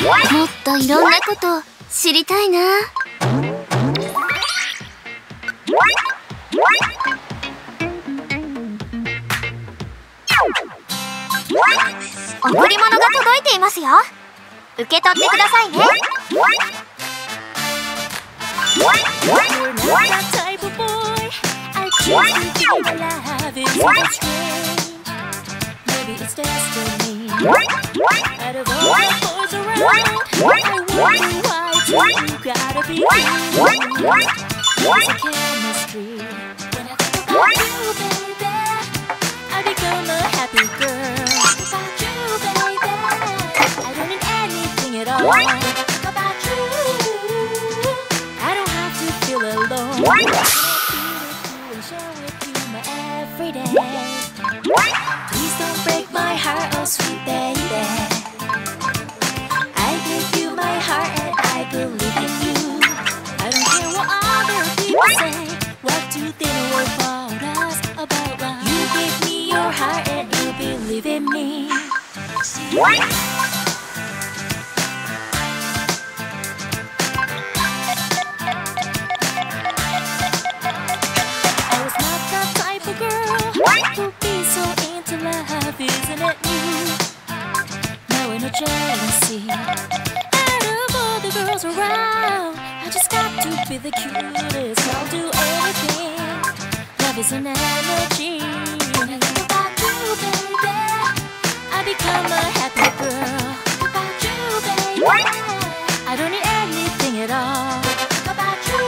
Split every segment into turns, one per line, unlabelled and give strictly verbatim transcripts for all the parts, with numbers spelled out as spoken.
もっといろんなことを知りたいな。贈り物が届いていますよ。受け取ってくださいね。Please don't break my heart, oh sweet baby. I give you my heart and I believe in you. I don't care what other people say. What do they know about us, about love? You give me your heart and you believe in me. I was not that type of girl who'd be so into love, isn't it you? No, no jealousy. Out of all the girls around, I just got to be the cutest. I'll do anything. Love is an energy. When I think about you, baby, I become a happy girl. About you, baby, I don't need anything at all. About you,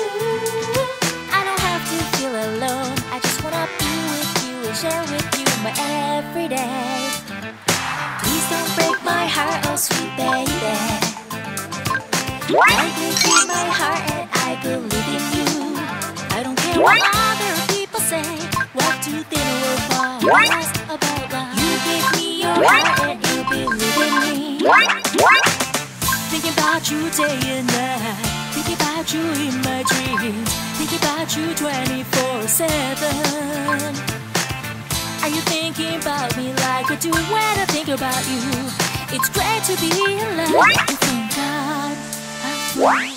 I don't have to feel alone. I just wanna be with you and share with you my everyday. Please don't break my heart, oh sweet baby. I give you my heart and I believe in you. I don't care what other people say. What do they know about us, about love? You give me your heart and you believe in me. Thinking about you day and night. Thinking about you in my dreams. Thinking about you twenty-four seven. Are you thinking about me like I do when I think about you? It's great to be alive. You thank God I'm free.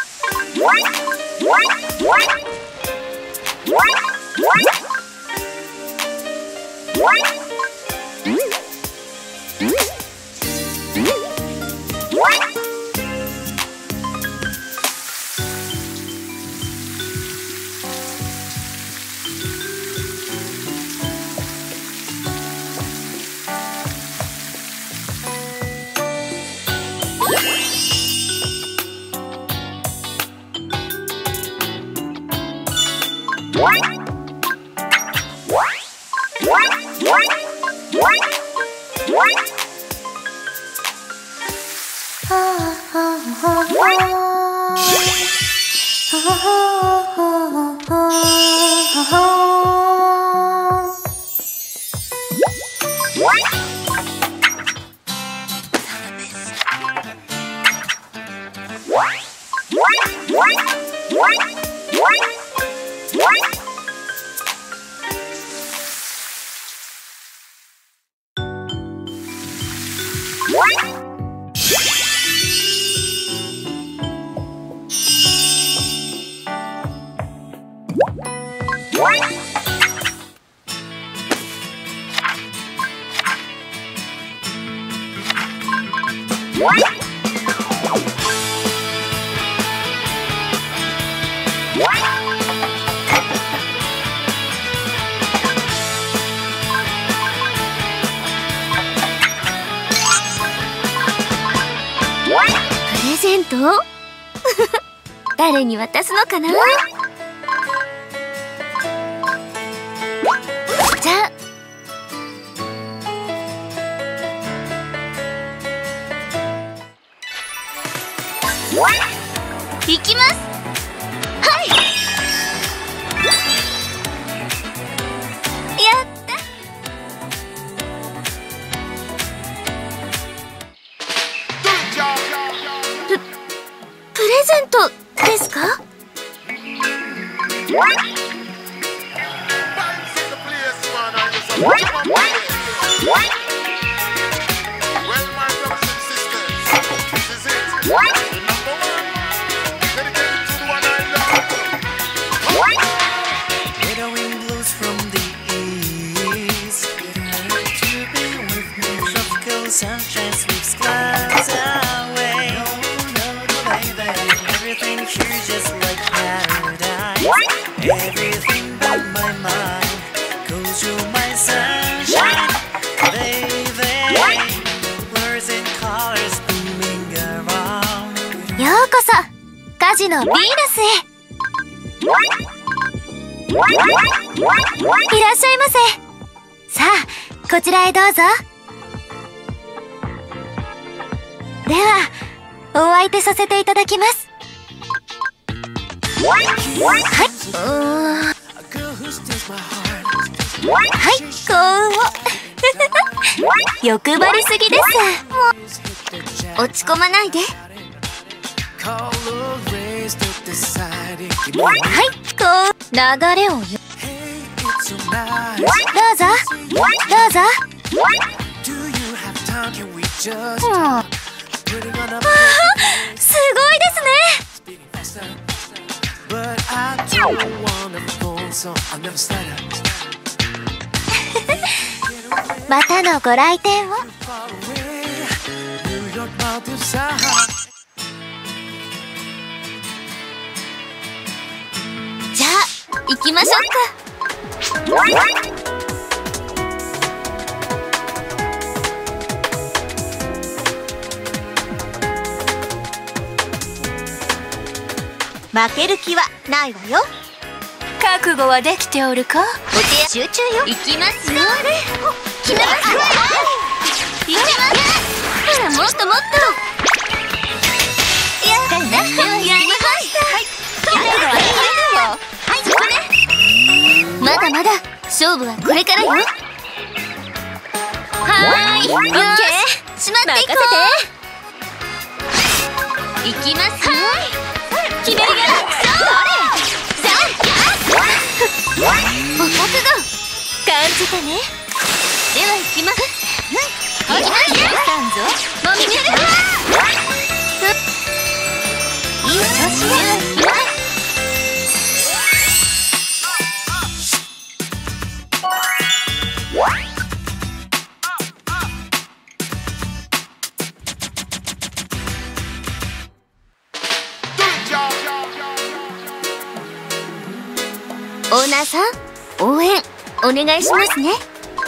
どう誰に渡すのかな。じゃあ行きます。はい、やった。ププレゼントですか？ うこそカジノヴィーナスへ。いらっしゃいませ。さあこちらへどうぞ。ではお相手させていただきます。はい、うーん、はい、幸運を欲張りすぎです。落ち込まないで。はい、こう流れをよ。どうぞどうぞ。うん、あすごいですね。またのご来店を。じゃあ行きましょうか。負ける気はないわよ。覚悟はできておるか。お手集中よ。行きますよ。決めます。行きます。もっともっと。やったやりました。覚悟はできるよ。はい、そこね。まだまだ勝負はこれからよ。はーい、オッケー。しまっていこう。行きますよ。決めるよ。お覚悟感じたね。では行きます。行きますよ。もみじる。いい調子ね。行きます。オーナーさん、応援お願いしますね。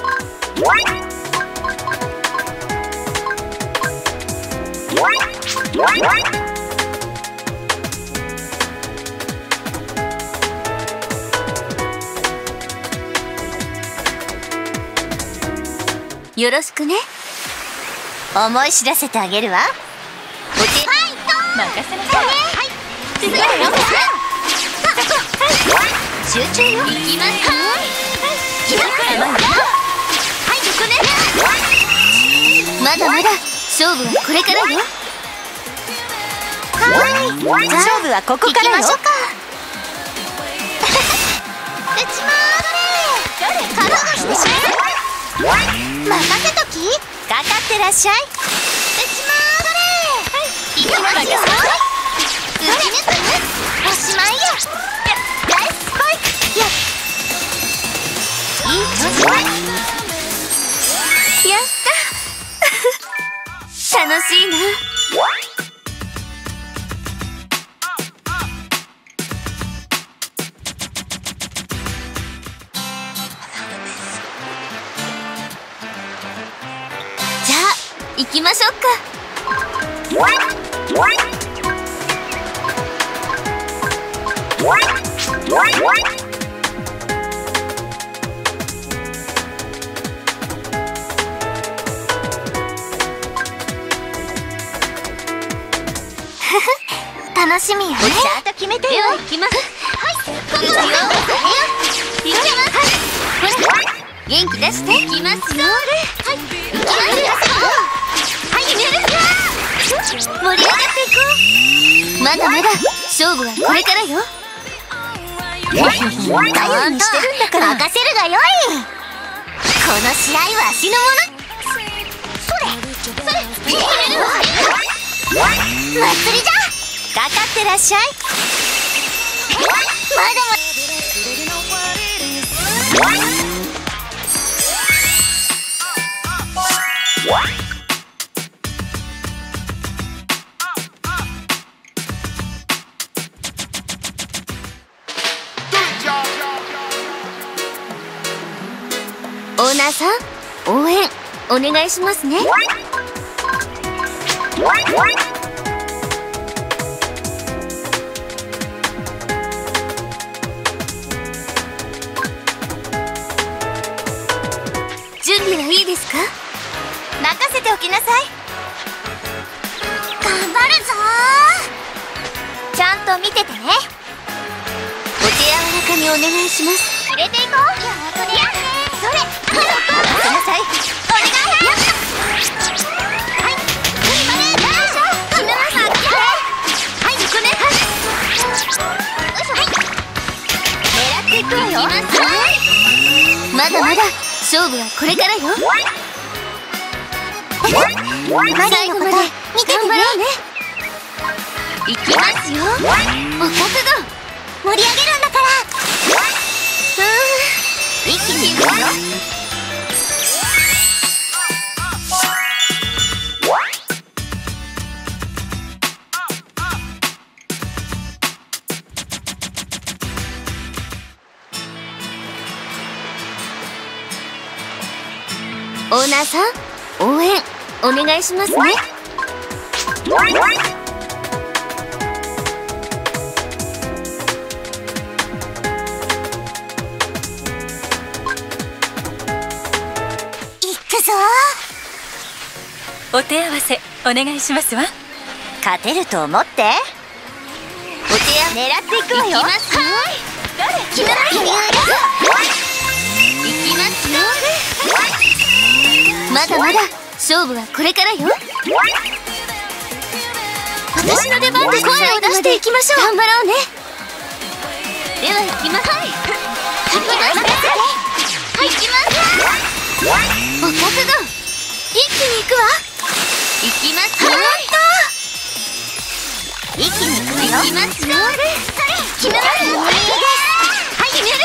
よろしくね。思い知らせてあげるわ。お手任せなさい。はい、続けてよ。集中よ。行きます。はい、決まった。はい、ここね。まだまだ勝負はこれからよ。はい、勝負はここからよ。行きましょうか。うちまーれ。覚悟してしまう。任せとき。かかってらっしゃい。うちまーれ。はい、行きますよ。うちね。おしまいよ。いい調子。やった楽しいな。じゃあ行きましょうか。楽しみよね。ちゃんと決めてよ。では行きます。はい、ここですよ。行きます。元気出して。行きますよ。はい、行きますよ。はい、決める。盛り上がっていこう。まだまだ勝負はこれからよ。頼りにしてるんだから任せるがよい。この試合は足のもの。それそれ決めるわ。祭りじゃ。かかってらっしゃい。まだまオーナーさん、応援お願いしますね。 と見ててね。お手柔らかにお願いします。入れていこう。それそれ待ちなさい。お願い。はいこれよいしょ。決めます。はいここね。よいしょ。はい狙っていくわよ。まだまだ勝負はこれからよ。最後まで見ててね。いきますよ。お覚悟。盛り上げるんだから。一気にいくわよ。オーナーさん、応援お願いしますね。
お手合わせお願いしますわ。
勝てると思って。お手合わせ狙っていくわよ。いきますよ。決めないよ。いきますよ。まだまだ勝負はこれからよ。私の出番で声を出していきましょう。頑張ろうね。では行きます。はい。任せて。はい行きます。お覚悟。一気に行くわ。行きますよ。一気に行くわよ。行きますよ。決めます。はい決める。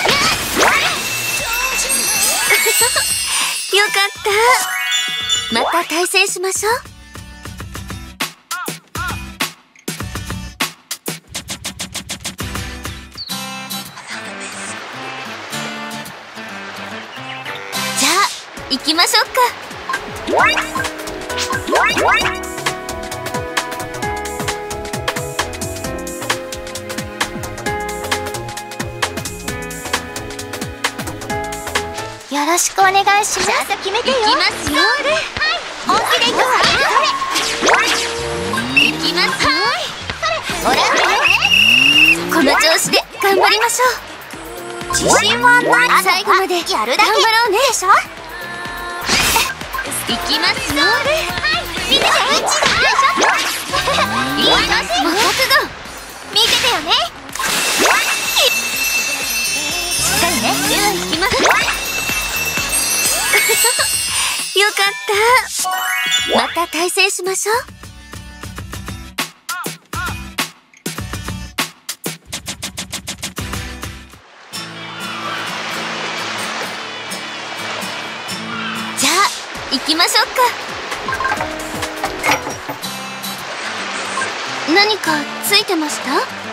よかった。また対戦しましょう。じゃあ行きましょうか。よろしくお願いします。ちゃんと決めてよ。行きますよ。本気で行くわ。行きます。ほらこの調子で頑張りましょう。自信はない。最後までやるだけ頑張ろうね。でしょ。行きますよ。見てて。いいよ。覚悟。見ててよね。しっかりね。では行きます。よかった。また対戦しましょう。じゃあ行きましょうか。何かついてました？